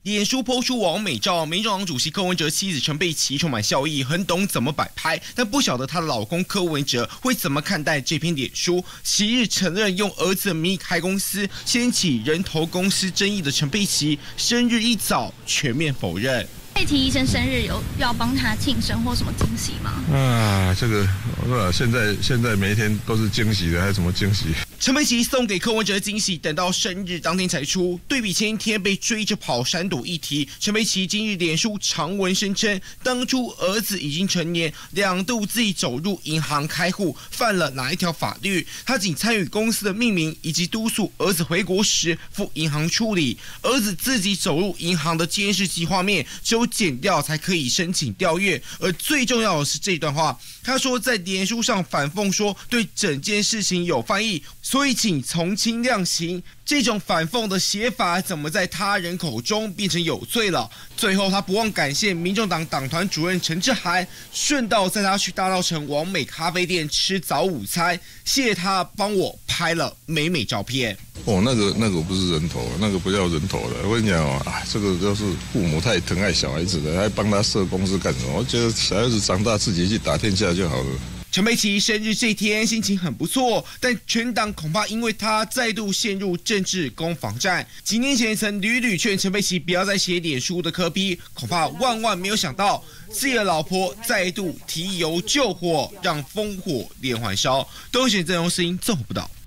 脸书po出网美照，民众党主席柯文哲妻子陈佩琪充满笑意，很懂怎么摆拍，但不晓得她的老公柯文哲会怎么看待这篇脸书。昔日承认用儿子的名义开公司，掀起人头公司争议的陈佩琪，生日一早全面否认。 佩琪医生生日有要帮他庆生或什么惊喜吗？ 这个现在每一天都是惊喜的，还有什么惊喜？ 陈佩琪送给柯文哲的惊喜，等到生日当天才出。对比前一天被追着跑闪躲议题，陈佩琪今日脸书长文声称，当初儿子已经成年，2度自己走入银行开户，犯了哪一条法律？他仅参与公司的命名以及督促儿子回国时赴银行处理。儿子自己走入银行的监视器画面，只有剪掉才可以申请调阅。而最重要的是这段话，他说在脸书上反讽说，对整件事情有犯意，所以请从轻量刑。这种反讽的写法，怎么在他人口中变成有罪了？最后，他不忘感谢民众党党团主任陈志涵，顺道载他去大稻埕王美咖啡店吃早午餐，谢谢他帮我拍了美美照片。 那个不是人头，那个不叫人头了。我跟你讲这个就是父母太疼爱小孩子了，还帮他设公司干什么？我觉得小孩子长大自己去打天下就好了。 陈佩琪生日这天心情很不错，但全党恐怕因为他再度陷入政治攻防战。几年前曾屡屡劝陈佩琪不要再写脸书的柯 P， 恐怕万没有想到自己的老婆再度提油救火，让烽火连环烧。东选郑荣声音综合报道。